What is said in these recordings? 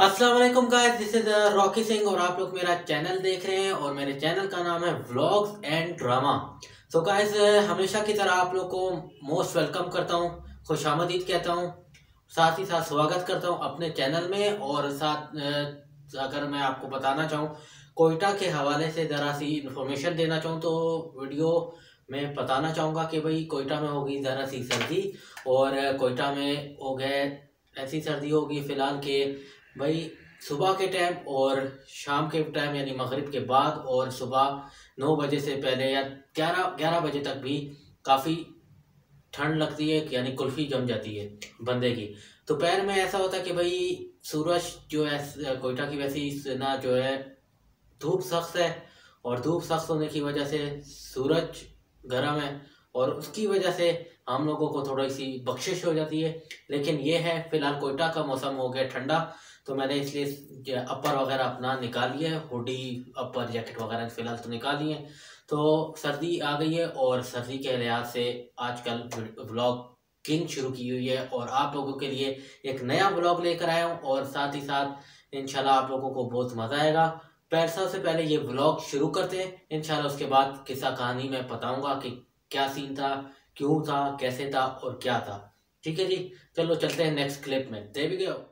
अस्सलाम वालेकुम guys, this is Rocky Singh और आप लोग मेरा चैनल देख रहे हैं और मेरे चैनल का नाम है vlogs and drama. So guys, हमेशा की तरह आप लोग को मोस्ट वेलकम करता हूं, खुशामदीद कहता हूं, साथ ही साथ स्वागत करता हूं अपने चैनल में। और साथ अगर मैं आपको बताना चाहूं कोयटा के हवाले से ज़रा सी इंफॉर्मेशन देना चाहूँ तो वीडियो में बताना चाहूँगा कि भाई कोयटा में होगी ज़रा सी सर्दी। और कोयटा में हो गए ऐसी सर्दी होगी फ़िलहाल कि भाई सुबह के टाइम और शाम के टाइम यानी मगरिब के बाद और सुबह 9 बजे से पहले या 11 बजे तक भी काफ़ी ठंड लगती है, यानी कुल्फ़ी जम जाती है बंदे की। दोपहर में ऐसा होता है कि भाई सूरज जो है कोयटा की वैसी ना जो है धूप सख्त है और धूप सख्त होने की वजह से सूरज गर्म है और उसकी वजह से हम लोगों को थोड़ी सी बख्शिश हो जाती है। लेकिन ये है फ़िलहाल कोयटा का मौसम हो गया ठंडा, तो मैंने इसलिए अपर वगैरह अपना निकाल लिया है, हुडी अपर जैकेट वगैरह फ़िलहाल तो निकाल लिए हैं। तो सर्दी आ गई है और सर्दी के लिहाज से आजकल व्लॉगिंग शुरू की हुई है और आप लोगों के लिए एक नया व्लॉग लेकर आया हूँ और साथ ही साथ इंशाल्लाह आप लोगों को बहुत मज़ा आएगा। पैसा से पहले ये व्लॉग शुरू करते हैं, इंशाल्लाह उसके बाद किस्सा कहानी मैं बताऊंगा कि क्या सीन था, क्यों था, कैसे था और क्या था। ठीक है जी, चलो चलते हैं नेक्स्ट क्लिप में। देख भी गए।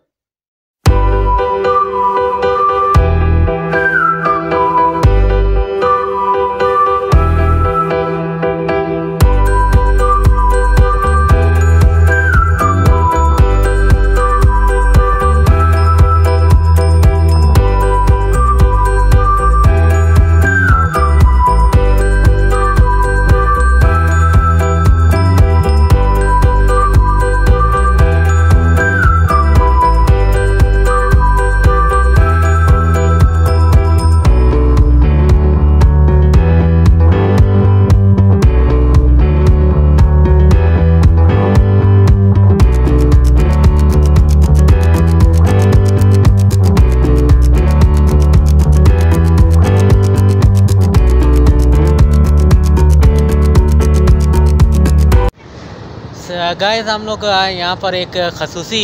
गाइस, हम लोग यहाँ पर एक खसूसी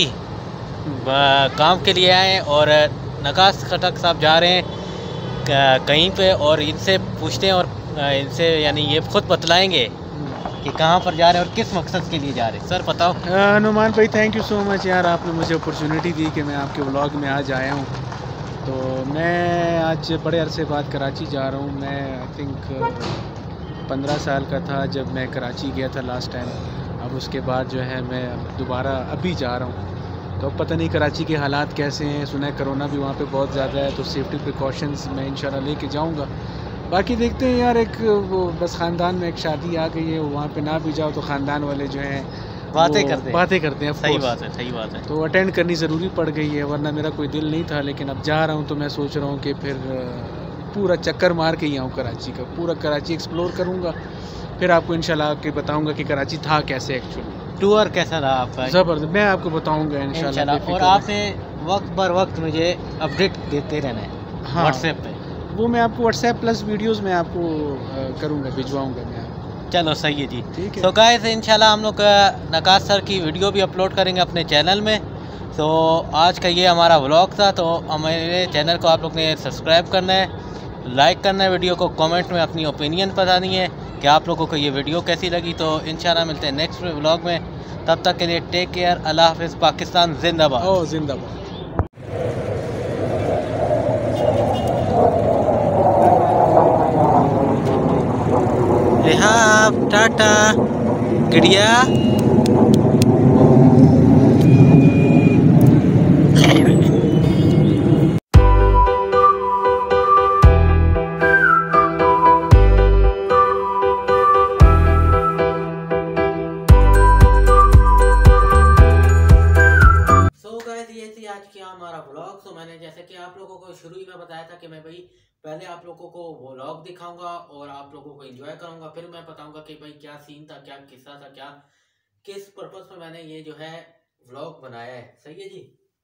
काम के लिए आए हैं और नकाश खटक साहब जा रहे हैं कहीं पे और इनसे पूछते हैं और इनसे यानी ये खुद बतलाएंगे कि कहाँ पर जा रहे हैं और किस मकसद के लिए जा रहे हैं। सर बताओ। नुमान भाई, थैंक यू सो मच यार, आपने मुझे अपॉर्चुनिटी दी कि मैं आपके व्लॉग में आज आया हूँ। तो मैं आज बड़े अरसे बाद कराची जा रहा हूँ। मैं आई थिंक 15 साल का था जब मैं कराची गया था लास्ट टाइम। अब उसके बाद जो है मैं दोबारा अभी जा रहा हूँ। तो अब पता नहीं कराची के हालात कैसे हैं, सुना है कोरोना भी वहाँ पे बहुत ज़्यादा है, तो सेफ्टी प्रिकॉशंस मैं इंशाल्लाह लेके जाऊँगा। बाकी देखते हैं यार, एक वो बस ख़ानदान में एक शादी आ गई है, वहाँ पे ना भी जाओ तो ख़ानदान वाले जो हैं बातें करते हैं। सही बात है। तो अटेंड करनी ज़रूरी पड़ गई है, वरना मेरा कोई दिल नहीं था। लेकिन अब जा रहा हूँ तो मैं सोच रहा हूँ कि फिर पूरा चक्कर मार के ही आऊँ कराची का, पूरा कराची एक्सप्लोर करूँगा। फिर आपको इंशाल्लाह आके बताऊंगा कि कराची था कैसे, एक्चुअली टूर कैसा रहा आपका। ज़बरदस्त, मैं आपको बताऊंगा इंशाल्लाह। और आपने वक्त बर वक्त मुझे अपडेट देते रहना है। हाँ, व्हाट्सएप पे वो मैं आपको व्हाट्सएप प्लस वीडियोस में आपको करूँगा, भिजवाऊँगा मैं। चलो सही है जी, ठीक है। तो गाइस इंशाल्लाह हम लोग नकाश सर की वीडियो भी अपलोड करेंगे अपने चैनल में। तो आज का ये हमारा व्लॉग था, तो हमारे चैनल को आप लोग ने सब्सक्राइब करना है, लाइक करना है, वीडियो को कमेंट में अपनी ओपिनियन बतानी है कि आप लोगों को ये वीडियो कैसी लगी। तो इंशाल्लाह मिलते हैं नेक्स्ट व्लॉग में, तब तक के लिए टेक केयर, अल्लाह हाफिज़, पाकिस्तान जिंदाबाद। जिंदाबाद। रेहाब टाटा गिड़िया। आज किया हमारा व्लॉग। तो मैंने जैसे कि आप लोगों को शुरू ही में बताया था कि मैं भाई पहले आप लोगों को व्लॉग दिखाऊंगा और आप लोगों को एंजॉय कराऊंगा, फिर मैं बताऊंगा कि भाई क्या सीन था, क्या किस्सा था, क्या किस पर्पस में मैंने ये जो है व्लॉग बनाया है। सही है जी।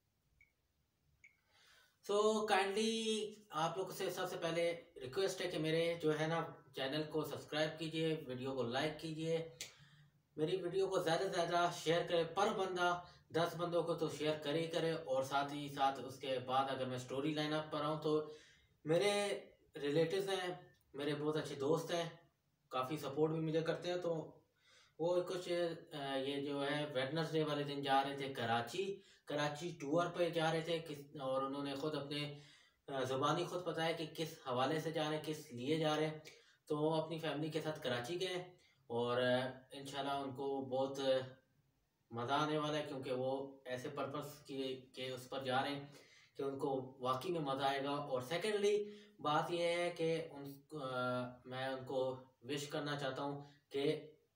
सो काइंडली आप लोगों से सबसे पहले रिक्वेस्ट है कि मेरे जो है ना चैनल को सब्सक्राइब कीजिए, वीडियो को लाइक कीजिए, मेरी वीडियो को ज़्यादा से ज़्यादा शेयर करें। पर बंदा 10 बंदों को तो शेयर करे ही करे। और साथ ही साथ उसके बाद अगर मैं स्टोरी लाइन अप पर आऊँ तो मेरे रिलेटिव्स हैं, मेरे बहुत अच्छे दोस्त हैं, काफ़ी सपोर्ट भी मुझे करते हैं। तो वो कुछ ये जो है वेडनेसडे वाले दिन जा रहे थे कराची, कराची टूर पे जा रहे थे किस, और उन्होंने खुद अपने ज़ुबानी खुद बताया कि किस हवाले से जा रहे हैं, किस लिए जा रहे हैं। तो वो अपनी फैमिली के साथ कराची गए और इंशाल्लाह उनको बहुत मज़ा आने वाला है, क्योंकि वो ऐसे पर्पस के उस पर जा रहे हैं कि उनको वाकई में मज़ा आएगा। और सेकेंडली बात यह है कि मैं उनको विश करना चाहता हूँ कि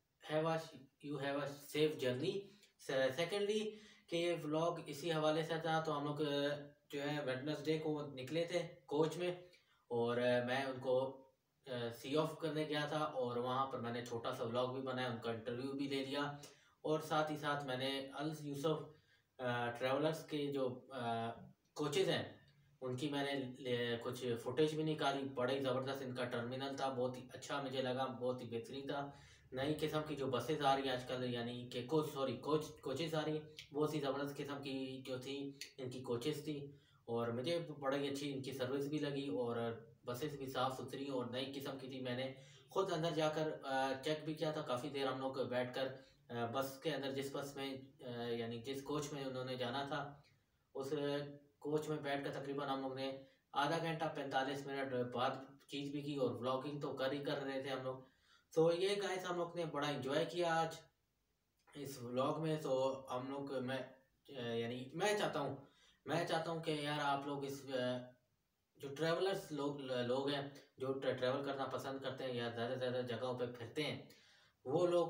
you have a safe journey. Secondly कि ये व्लॉग इसी हवाले से था। तो हम लोग जो है वेडनेसडे को निकले थे कोच में, और मैं उनको सी ऑफ करने गया था, और वहाँ पर मैंने छोटा सा व्लॉग भी बनाया, उनका इंटरव्यू भी ले लिया। और साथ ही साथ मैंने अल यूसुफ ट्रैवलर्स के जो कोचेज़ हैं उनकी मैंने कुछ फुटेज भी निकाली। बड़ा ही ज़बरदस्त इनका टर्मिनल था, बहुत ही अच्छा मुझे लगा, बहुत ही बेहतरीन था। नई किस्म की जो बसेस आ रही हैं आजकल, यानी कि कोचेज़ आ रही हैं, बहुत ही ज़बरदस्त किस्म की जो थी इनकी कोचेज़ थी। और मुझे बड़ा ही अच्छी इनकी सर्विस भी लगी, और बसेस भी साफ़ सुथरी और नई किस्म की थी। मैंने खुद अंदर जाकर चेक भी किया था, काफ़ी देर हम लोग बैठकर बस के अंदर, जिस बस में यानी जिस कोच में उन्होंने जाना था उस कोच में बैठकर तकरीबन हम लोग ने आधा घंटा 45 मिनट बातचीत भी की, और व्लॉगिंग तो कर ही कर रहे थे हम लोग। तो ये गाइस हम लोग ने बड़ा इंजॉय किया आज इस व्लॉग में। तो हम लोग यानी मैं चाहता हूँ कि यार आप लोग इस जो ट्रैवलर्स लोग हैं, जो ट्रैवल करना पसंद करते हैं या ज़्यादा से ज़्यादा जगहों पे फिरते हैं, वो लोग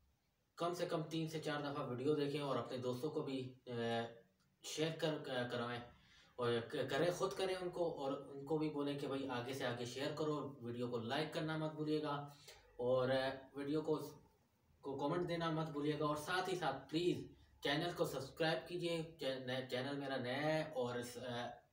कम से कम 3 से 4 दफ़ा वीडियो देखें और अपने दोस्तों को भी शेयर करवाएं, और करें, खुद करें उनको, और उनको भी बोलें कि भाई आगे से आगे शेयर करो। वीडियो को लाइक करना मत भूलिएगा, और वीडियो को कमेंट देना मत भूलिएगा। और साथ ही साथ प्लीज़ चैनल को सब्सक्राइब कीजिए। चैनल मेरा नया है और इस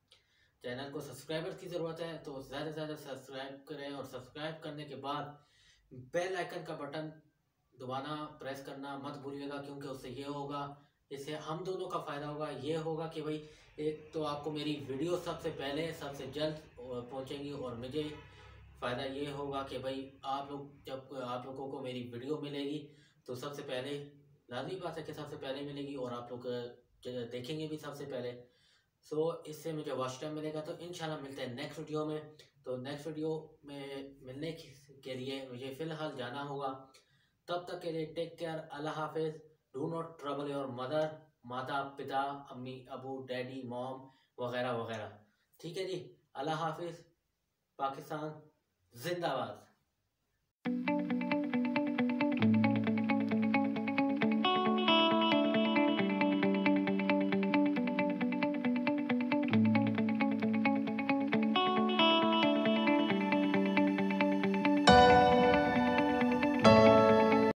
चैनल को सब्सक्राइबर की ज़रूरत है, तो ज़्यादा से ज़्यादा सब्सक्राइब करें। और सब्सक्राइब करने के बाद बेल आइकन का बटन दोबारा प्रेस करना मत भूलिएगा, क्योंकि उससे ये होगा, इससे हम दोनों का फ़ायदा होगा। ये होगा कि भाई एक तो आपको मेरी वीडियो सबसे पहले सबसे जल्द पहुंचेंगी, और मुझे फ़ायदा ये होगा कि भाई जब आप लोगों को मेरी वीडियो मिलेगी तो सबसे पहले लाज़मी बात है कि सबसे पहले मिलेगी, और आप लोग देखेंगे भी सबसे पहले। सो इससे मुझे वॉच टाइम मिलेगा। तो इंशाल्लाह मिलते हैं नेक्स्ट वीडियो में। तो नेक्स्ट वीडियो में मिलने के लिए मुझे फ़िलहाल जाना होगा। तब तक के लिए टेक केयर, अल्लाह हाफिज़। Do not trouble your mother, माता पिता, अम्मी अबू, डैडी, मॉम वगैरह वगैरह। ठीक है जी, अल्लाह हाफिज़। पाकिस्तान जिंदाबाद।